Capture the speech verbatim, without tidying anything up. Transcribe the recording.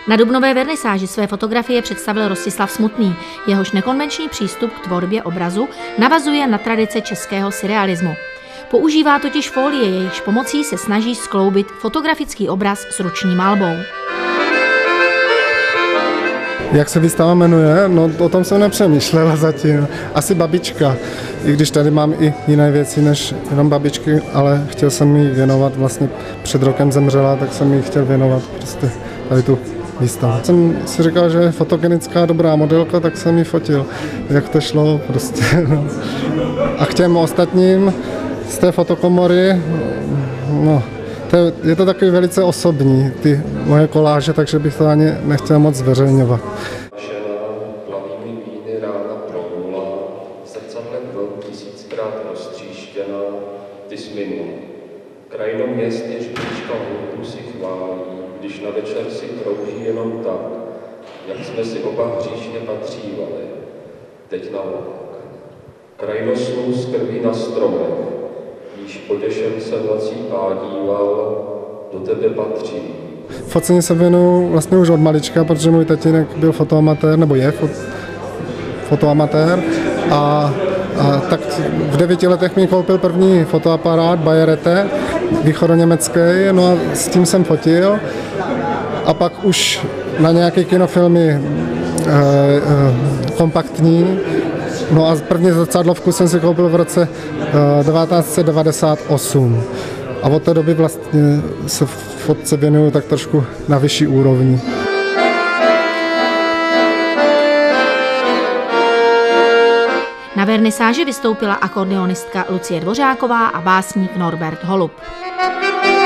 Na dubnové vernisáži své fotografie představil Rostislav Smutný. Jehož nekonvenční přístup k tvorbě obrazu navazuje na tradice českého surrealismu. Používá totiž folie, jejichž pomocí se snaží skloubit fotografický obraz s ruční malbou. Jak se výstava jmenuje? No o tom jsem nepřemýšlela zatím. Asi babička, i když tady mám i jiné věci než jenom babičky, ale chtěl jsem jí věnovat, vlastně před rokem zemřela, tak jsem jí chtěl věnovat prostě tady tu výstavu. Jsem si říkal, že je fotogenická dobrá modelka, tak jsem ji fotil, jak to šlo prostě. A k těm ostatním z té fotokomory, no, to je, je to takový velice osobní, ty moje koláže, takže bych to ani nechtěl moc zveřejňovat. Žena plavými víny rána promula, zrcadlem byl tisíckrát roztříštěná, ty jsi minul. Krajino měst, jež blížka hlubu si chválí, když na večer si krouží jenom tak, jak jsme si oba hříšně patřívali. Teď naopak. Krajino snů z krví na stromech, již potěšen se nocí pádíval, do tebe patří. Focení se věnuju vlastně už od malička, protože můj tatínek byl fotoamatér, nebo je fot, fotoamatér. A, a tak v devíti letech mi koupil první fotoaparát Bayerete, východoněmecký, no a s tím jsem fotil. A pak už na nějaké kinofilmy e, e, kompaktní. No a první zrcadlovku jsem si koupil v roce e, devatenáct set devadesát osm. A od té doby vlastně se fotce věnuju tak trošku na vyšší úrovni. Na vernisáži vystoupila akordeonistka Lucie Dvořáková a básník Norbert Holub.